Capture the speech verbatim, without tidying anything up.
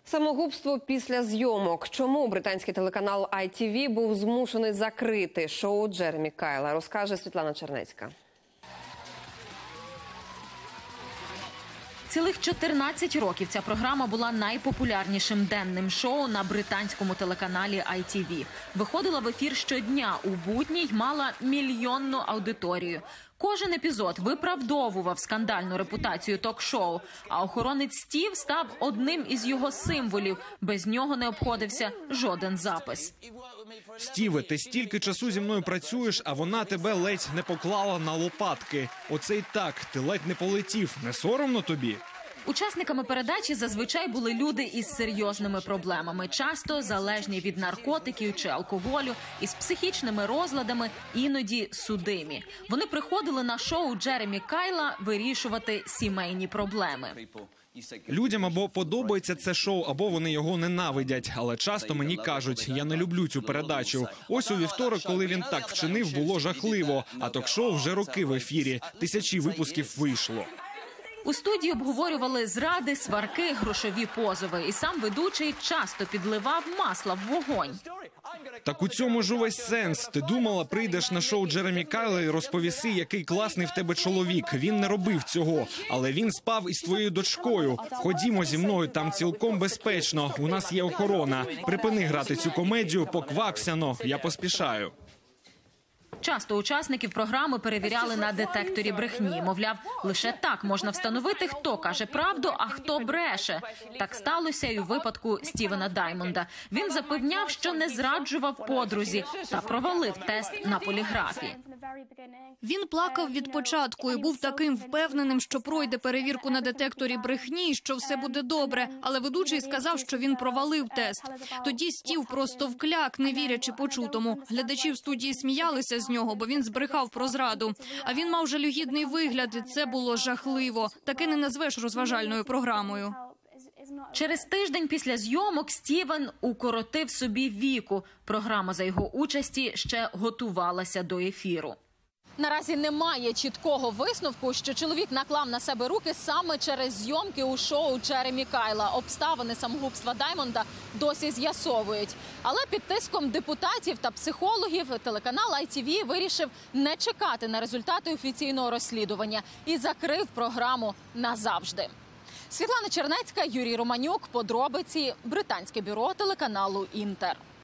Самогубство після зйомок. Чому британський телеканал ай ті ві був змушений закрити шоу Джеремі Кайла, розкаже Світлана Чернецька. Цілих чотирнадцять років ця програма була найпопулярнішим денним шоу на британському телеканалі ай ті ві. Виходила в ефір щодня у будні й мала мільйонну аудиторію. Кожен епізод виправдовував скандальну репутацію ток-шоу, а охоронець Стів став одним із його символів. Без нього не обходився жоден запис. Стіве, ти стільки часу зі мною працюєш, а вона тебе ледь не поклала на лопатки. Оце й так, ти ледь не полетів. Не соромно тобі? Учасниками передачі зазвичай були люди із серйозними проблемами, часто залежні від наркотиків чи алкоголю, із психічними розладами, іноді судимі. Вони приходили на шоу Джеремі Кайла вирішувати сімейні проблеми. Людям або подобається це шоу, або вони його ненавидять. Але часто мені кажуть, я не люблю цю передачу. Ось у вівторок, коли він так вчинив, було жахливо. А ток-шоу вже роки в ефірі. Тисячі випусків вийшло. У студії обговорювали зради, сварки, грошові позови. І сам ведучий часто підливав масла в вогонь. Так у цьому ж увесь сенс. Ти думала, прийдеш на шоу Джеремі Кайла і розповіси, який класний в тебе чоловік. Він не робив цього, але він спав із твоєю дочкою. Ходімо зі мною, там цілком безпечно. У нас є охорона. Припини грати цю комедію, поквапся, но я поспішаю. Часто учасників програми перевіряли на детекторі брехні. Мовляв, лише так можна встановити, хто каже правду, а хто бреше. Так сталося і у випадку Стівена Даймонда. Він запевняв, що не зраджував подрузі та провалив тест на поліграфі. Він плакав від початку і був таким впевненим, що пройде перевірку на детекторі брехні, що все буде добре. Але ведучий сказав, що він провалив тест. Тоді Стів просто вкляк, не вірячи почутому. Глядачі в студії сміялися з нього, бо він збрехав про зраду. А він мав жалюгідний вигляд, і це було жахливо. Таке не назвеш розважальною програмою. Через тиждень після зйомок Стівен укоротив собі віку. Програма за його участі ще готувалася до ефіру. Наразі немає чіткого висновку, що чоловік наклав на себе руки саме через зйомки у шоу Джеремі Кайла. Обставини самогубства Даймонда досі з'ясовують. Але під тиском депутатів та психологів телеканал ай ті ві вирішив не чекати на результати офіційного розслідування і закрив програму назавжди. Світлана Чернецька, Юрій Романюк. Подробиці. Британське бюро телеканалу «Інтер».